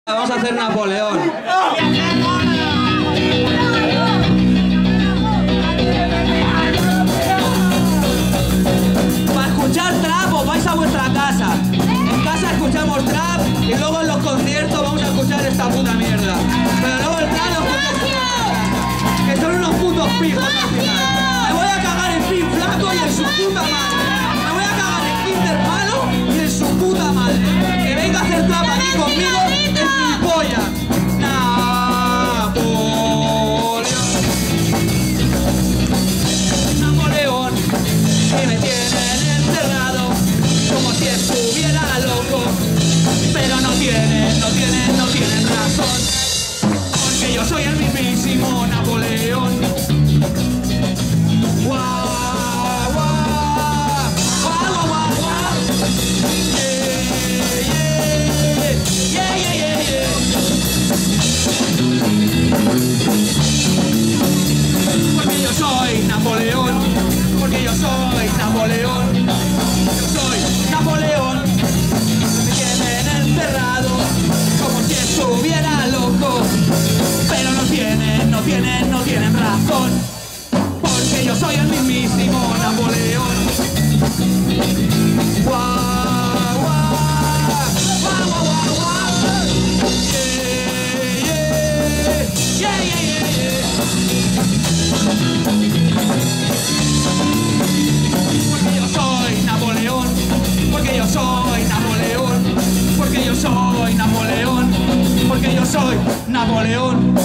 Vamos a hacer Napoleón. Para escuchar trap os vais a vuestra casa. En casa escuchamos trap y luego en los conciertos vamos a escuchar esta puta mierda. Pero luego el trap lo escuchamos, que son unos putos pijos al final. Me voy a cagar en Pin Flaco y en su puta madre. Me voy a cagar en Kinder Malo y en su puta madre. Que venga a hacer trap aquí conmigo es mi polla. Napoleón, que me tienen encerrado como si estuviera loco, pero no tienen razón, porque yo soy el mismísimo Napoleón. Guau, guau, guau, guau, guau. Yeah, yeah, yeah, yeah, yeah. Porque yo soy Napoleón, porque yo soy Napoleón, yo soy Napoleón. Me tienen encerrado como si estuviera loco, pero no tienen razón, porque yo soy el mismísimo Napoleón. Guau, guau, guau, guau, guau, guau. Yeah, yeah, yeah, yeah, yeah. Porque yo soy Napoleón, porque yo soy Napoleón, porque yo soy Napoleón, porque yo soy Napoleón.